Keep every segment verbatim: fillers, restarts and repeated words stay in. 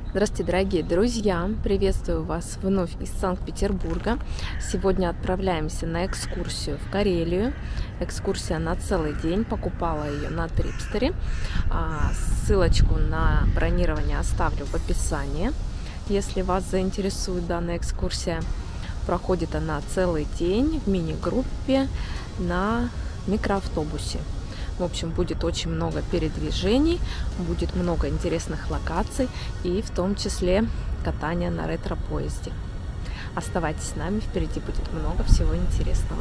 Здравствуйте, дорогие друзья! Приветствую вас вновь из Санкт-Петербурга. Сегодня отправляемся на экскурсию в Карелию. Экскурсия на целый день. Покупала ее на Трипстере. Ссылочку на бронирование оставлю в описании. Если вас заинтересует данная экскурсия, проходит она целый день в мини-группе на микроавтобусе. В общем, будет очень много передвижений, будет много интересных локаций и в том числе катание на ретро-поезде. Оставайтесь с нами, впереди будет много всего интересного.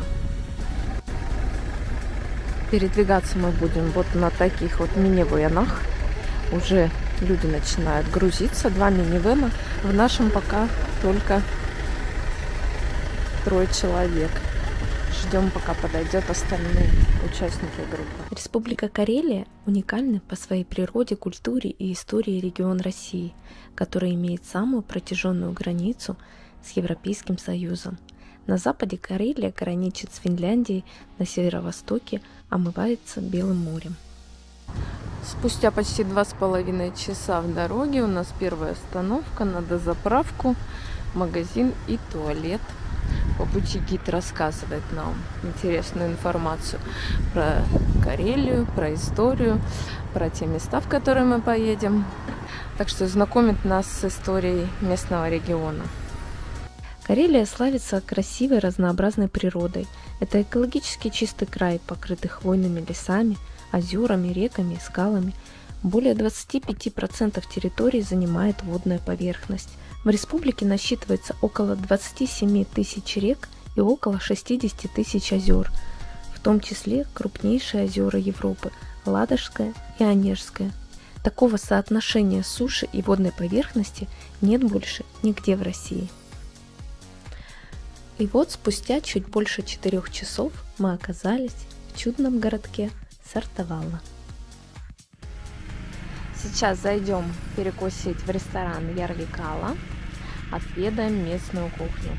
Передвигаться мы будем вот на таких вот минивенах. Уже люди начинают грузиться. Два минивена. В нашем пока только трое человек. Ждем, пока подойдет остальные участники группы. Республика Карелия – уникальный по своей природе, культуре и истории регион России, который имеет самую протяженную границу с Европейским Союзом. На западе Карелия граничит с Финляндией, на северо-востоке омывается Белым морем. Спустя почти два с половиной часа в дороге у нас первая остановка на дозаправку, магазин и туалет. По пути гид рассказывает нам интересную информацию про Карелию, про историю, про те места, в которые мы поедем. Так что знакомит нас с историей местного региона. Карелия славится красивой разнообразной природой. Это экологически чистый край, покрытый хвойными лесами, озерами, реками, скалами. Более двадцати пяти процентов территории занимает водная поверхность. В республике насчитывается около двадцати семи тысяч рек и около шестидесяти тысяч озер, в том числе крупнейшие озера Европы – Ладожское и Онежское. Такого соотношения суши и водной поверхности нет больше нигде в России. И вот спустя чуть больше четырех часов мы оказались в чудном городке Сартовала. Сейчас зайдем перекусить в ресторан Ярвикала, отведаем местную кухню.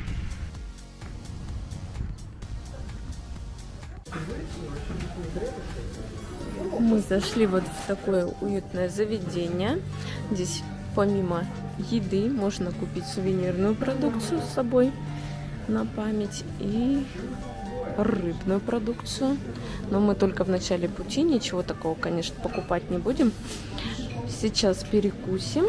Мы зашли вот в такое уютное заведение. Здесь помимо еды можно купить сувенирную продукцию с собой на память и рыбную продукцию. Но мы только в начале пути, ничего такого, конечно, покупать не будем. Сейчас перекусим.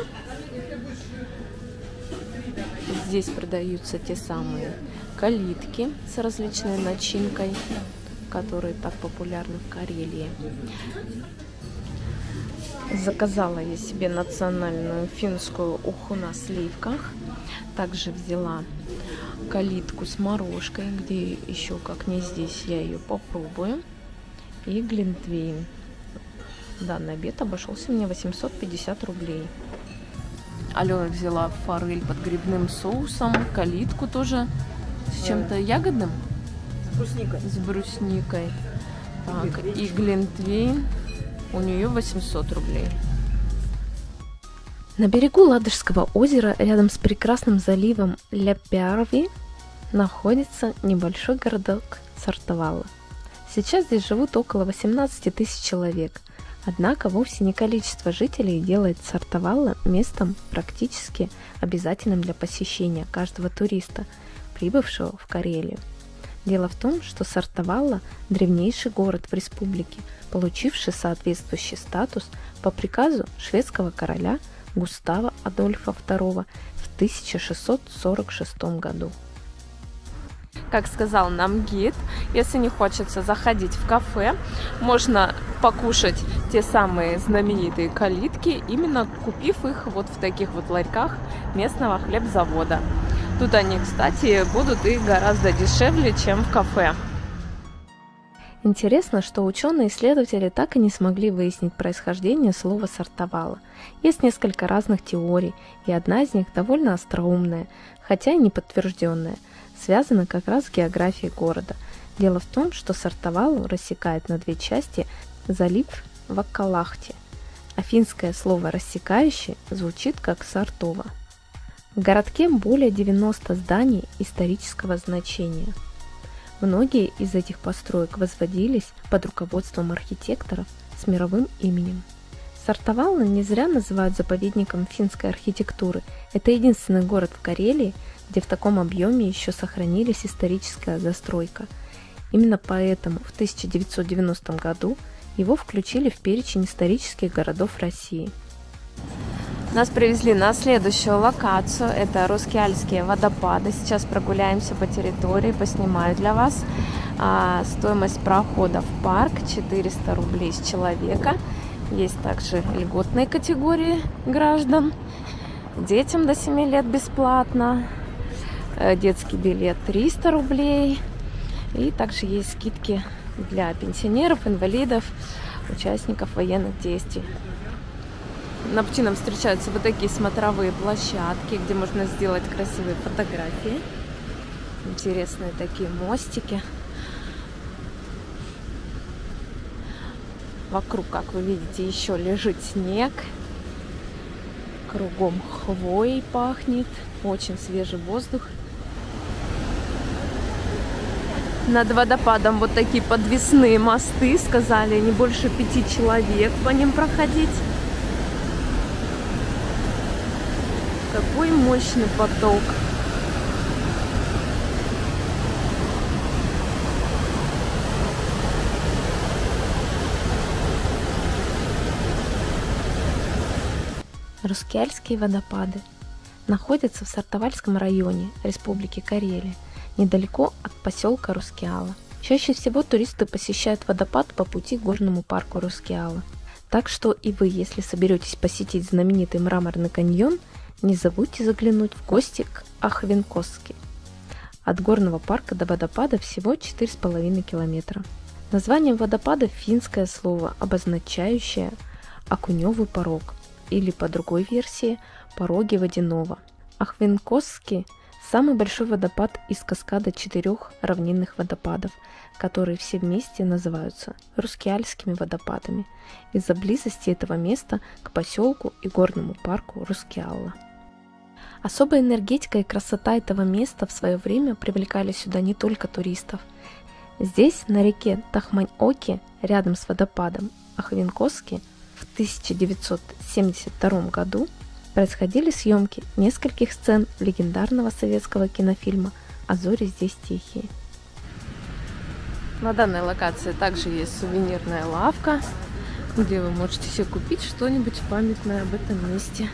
Здесь продаются те самые калитки с различной начинкой, которые так популярны в Карелии. Заказала я себе национальную финскую уху на сливках. Также взяла калитку с морожкой, где еще как не здесь, я ее попробую. И глинтвейн. Данный обед обошелся мне восемьсот пятьдесят рублей. Алена взяла форель под грибным соусом, калитку тоже с чем-то ягодным. С брусникой. С брусникой. Так, и глинтвейн у нее восемьсот рублей. На берегу Ладожского озера, рядом с прекрасным заливом Ляпярви, находится небольшой городок Сартовала. Сейчас здесь живут около восемнадцати тысяч человек. Однако вовсе не количество жителей делает Сартовала местом практически обязательным для посещения каждого туриста, прибывшего в Карелию. Дело в том, что Сартовала – древнейший город в республике, получивший соответствующий статус по приказу шведского короля Густава Адольфа второго в тысяча шестьсот сорок шестом году. Как сказал нам гид, если не хочется заходить в кафе, можно покушать те самые знаменитые калитки, именно купив их вот в таких вот ларьках местного хлебзавода. Тут они, кстати, будут и гораздо дешевле, чем в кафе. Интересно, что ученые-исследователи так и не смогли выяснить происхождение слова «сартовала». Есть несколько разных теорий, и одна из них довольно остроумная, хотя и не подтвержденная, связана как раз с географией города. Дело в том, что Сартовалу рассекает на две части залив Ваккалахти, а финское слово «рассекающий» звучит как «Сартова». В городке более девяноста зданий исторического значения. Многие из этих построек возводились под руководством архитекторов с мировым именем. Сартовала не зря называют заповедником финской архитектуры. Это единственный город в Карелии, где в таком объеме еще сохранились историческая застройка. Именно поэтому в тысяча девятьсот девяностом году его включили в перечень исторических городов России. Нас привезли на следующую локацию. Это Рускеальские водопады. Сейчас прогуляемся по территории, поснимаю для вас. А, стоимость прохода в парк четыреста рублей с человека. Есть также льготные категории граждан. Детям до семи лет бесплатно. Детский билет триста рублей. И также есть скидки для пенсионеров, инвалидов, участников военных действий. На пути нам встречаются вот такие смотровые площадки, где можно сделать красивые фотографии. Интересные такие мостики. Вокруг, как вы видите, еще лежит снег. Кругом хвоей пахнет. Очень свежий воздух. Над водопадом вот такие подвесные мосты. Сказали, не больше пяти человек по ним проходить. Какой мощный поток. Рускеальские водопады находятся в Сартовальском районе Республики Карелия, недалеко от поселка Рускеала. Чаще всего туристы посещают водопад по пути к горному парку Рускеала. Так что и вы, если соберетесь посетить знаменитый мраморный каньон, не забудьте заглянуть в гости к Ахвенкосски. От горного парка до водопада всего четыре с половиной километра. Название водопада – финское слово, обозначающее окуневый порог, или по другой версии – пороги водяного. Ахвенкосски – самый большой водопад из каскада четырех равнинных водопадов, которые все вместе называются Рускеальскими водопадами из-за близости этого места к поселку и горному парку Рускеала. Особая энергетика и красота этого места в свое время привлекали сюда не только туристов. Здесь, на реке Тахмань-Оки, рядом с водопадом Ахвенкосски, в тысяча девятьсот семьдесят втором году происходили съемки нескольких сцен легендарного советского кинофильма «А зори здесь тихие». На данной локации также есть сувенирная лавка, где вы можете себе купить что-нибудь памятное об этом месте.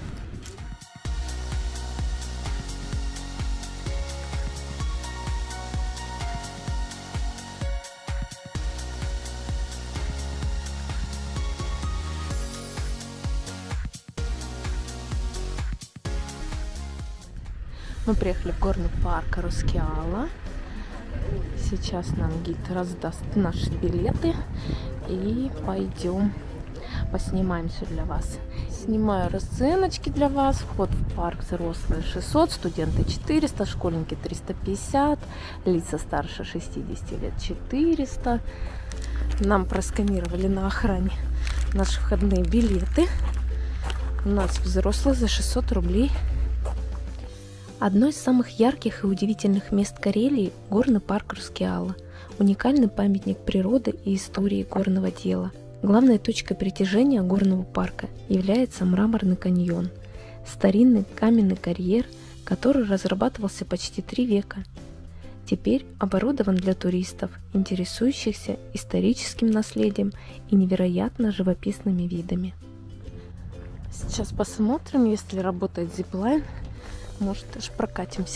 Мы приехали в горный парк Рускеала. Сейчас нам гид раздаст наши билеты и пойдем поснимаем все для вас. Снимаю расценочки для вас. Вход в парк взрослые шестьсот, студенты четыреста, школьники триста пятьдесят, лица старше шестидесяти лет четыреста. Нам просканировали на охране наши входные билеты. У нас взрослых за шестьсот рублей. Одно из самых ярких и удивительных мест Карелии – горный парк Рускеала, уникальный памятник природы и истории горного дела. Главной точкой притяжения горного парка является мраморный каньон, старинный каменный карьер, который разрабатывался почти три века. Теперь оборудован для туристов, интересующихся историческим наследием и невероятно живописными видами. Сейчас посмотрим, если работает зиплайн. Может, даже прокатимся.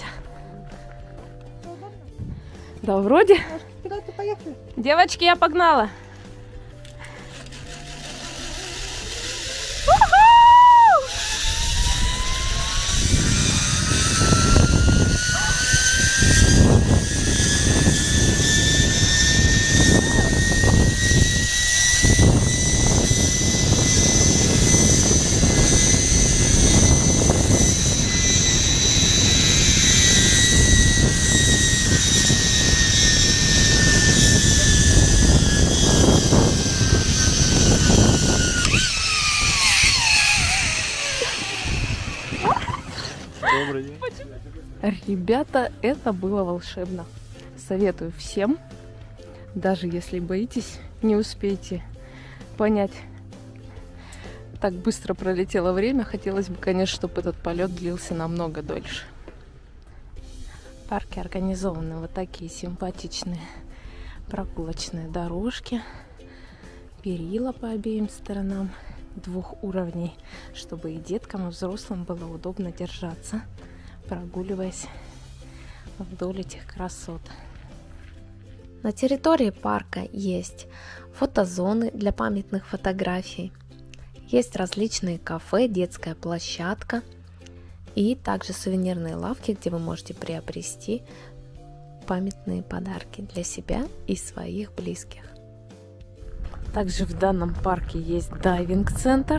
Да, вроде. Девочки, я погнала. Ребята, это было волшебно. Советую всем, даже если боитесь, не успеете понять Так быстро пролетело время. Хотелось бы, конечно, чтобы этот полет длился намного дольше. В парке организованы вот такие симпатичные прогулочные дорожки. Перила по обеим сторонам, двух уровней, чтобы и деткам, и взрослым было удобно держаться, прогуливаясь вдоль этих красот. На территории парка есть фотозоны для памятных фотографий, есть различные кафе, детская площадка и также сувенирные лавки, где вы можете приобрести памятные подарки для себя и своих близких. Также в данном парке есть дайвинг-центр.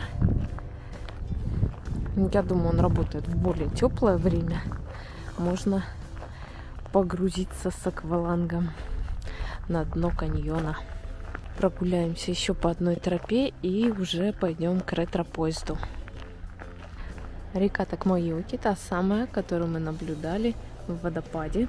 Я думаю, он работает в более теплое время. Можно погрузиться с аквалангом на дно каньона. Прогуляемся еще по одной тропе и уже пойдем к ретро-поезду. Река Токмайоки, та самая, которую мы наблюдали в водопаде.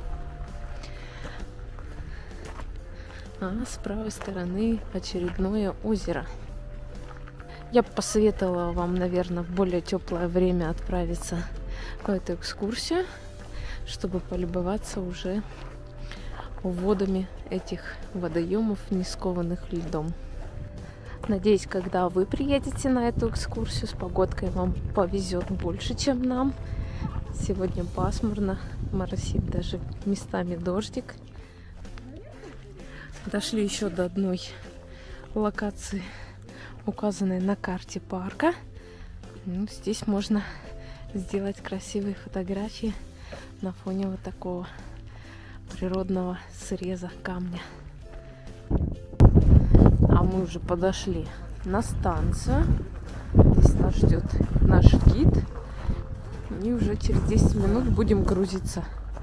А с правой стороны очередное озеро. Я бы посоветовала вам, наверное, в более теплое время отправиться в эту экскурсию, чтобы полюбоваться уже водами этих водоемов, не скованных льдом. Надеюсь, когда вы приедете на эту экскурсию, с погодкой вам повезет больше, чем нам. Сегодня пасмурно, моросит даже местами дождик. Дошли еще до одной локации, указанной на карте парка. Ну, здесь можно сделать красивые фотографии на фоне вот такого природного среза камня. А мы уже подошли на станцию. Здесь нас ждет наш гид. И уже через десять минут будем грузиться.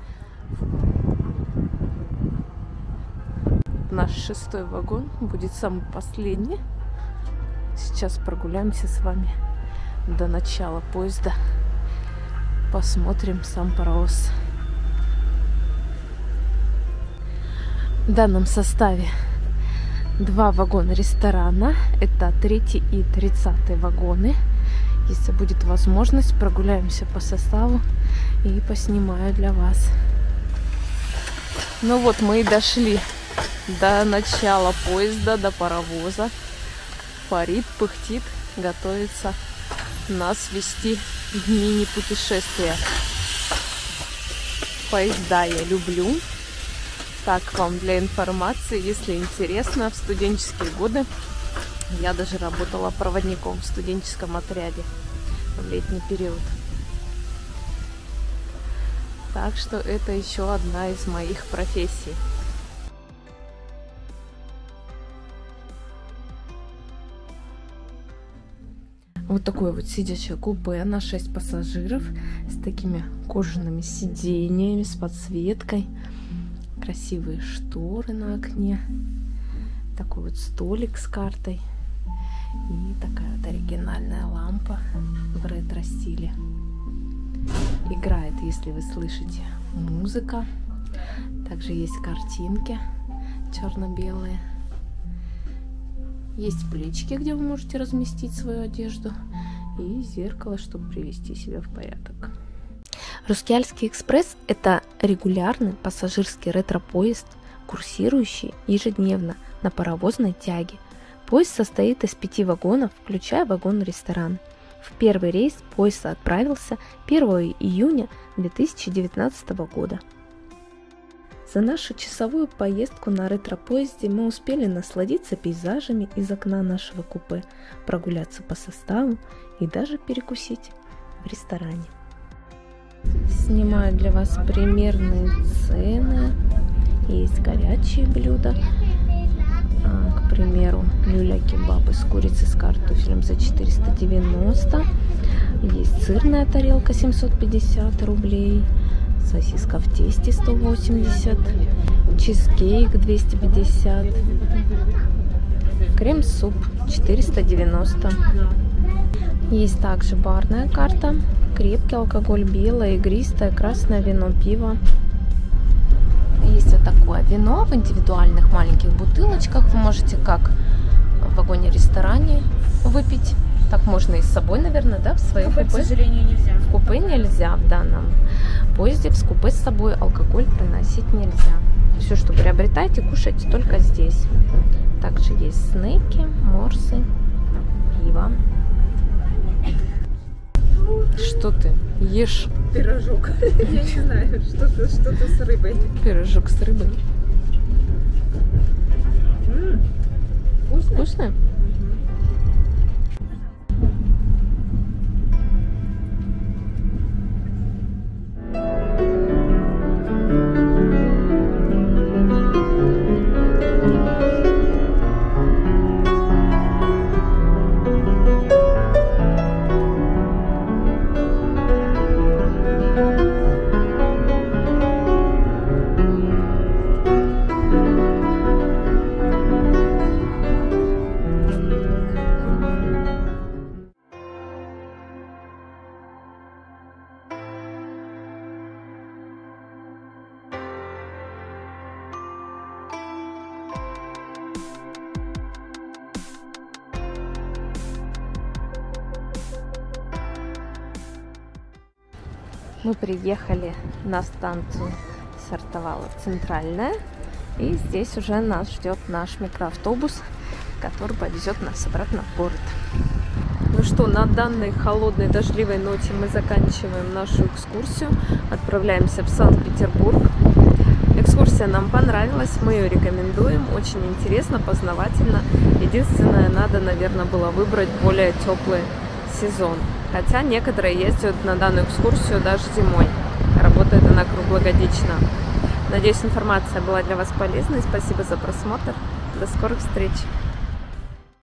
Наш шестой вагон будет самый последний. Сейчас прогуляемся с вами до начала поезда. Посмотрим сам паровоз. В данном составе два вагона ресторана. Это третий и тридцатый вагоны. Если будет возможность, прогуляемся по составу и поснимаю для вас. Ну вот, мы и дошли до начала поезда, до паровоза. Парит, пыхтит, готовится нас вести в мини-путешествие. Поезда я люблю. Так, вам для информации, если интересно, в студенческие годы я даже работала проводником в студенческом отряде в летний период. Так что это еще одна из моих профессий. Вот такое вот сидячее купе на шесть пассажиров с такими кожаными сиденьями, с подсветкой. Красивые шторы на окне. Такой вот столик с картой. И такая вот оригинальная лампа в ретро-стиле. Играет, если вы слышите, музыка. Также есть картинки черно-белые. Есть плечики, где вы можете разместить свою одежду. И зеркало, чтобы привести себя в порядок. Русскеальский экспресс – это регулярный пассажирский ретро-поезд, курсирующий ежедневно на паровозной тяге. Поезд состоит из пяти вагонов, включая вагон-ресторан. В первый рейс поезд отправился первого июня две тысячи девятнадцатого года. За нашу часовую поездку на ретро-поезде мы успели насладиться пейзажами из окна нашего купе, прогуляться по составу и даже перекусить в ресторане. Снимаю для вас примерные цены. Есть горячие блюда. А, к примеру, люля-кебабы с курицей с картофелем за четыреста девяносто. Есть сырная тарелка семьсот пятьдесят рублей. Сосиска в тесте сто восемьдесят. Чизкейк двести пятьдесят. Крем-суп четыреста девяносто. Есть также барная карта. Крепкий алкоголь, белое, игристое, красное вино, пиво. Есть вот такое вино в индивидуальных маленьких бутылочках. Вы можете как в вагоне-ресторане выпить, Так можно и с собой, наверное, да, в свое купе? К сожалению, нельзя. В купе нельзя в данном поезде. В купе с собой алкоголь приносить нельзя. Все, что приобретаете, кушайте только здесь. Также есть снеки, морсы, пиво. Что ты ешь? Пирожок. Я не знаю, что-то что-то с рыбой. Пирожок с рыбой. Вкусно? Вкусно? Мы приехали на станцию Сартовала Центральная, и здесь уже нас ждет наш микроавтобус, который повезет нас обратно в город. Ну что, на данной холодной дождливой ноте мы заканчиваем нашу экскурсию, отправляемся в Санкт-Петербург. Экскурсия нам понравилась, мы ее рекомендуем, очень интересно, познавательно. Единственное, надо, наверное, было выбрать более теплый сезон. Хотя некоторые ездят на данную экскурсию даже зимой. Работает она круглогодично. Надеюсь, информация была для вас полезной. Спасибо за просмотр. До скорых встреч!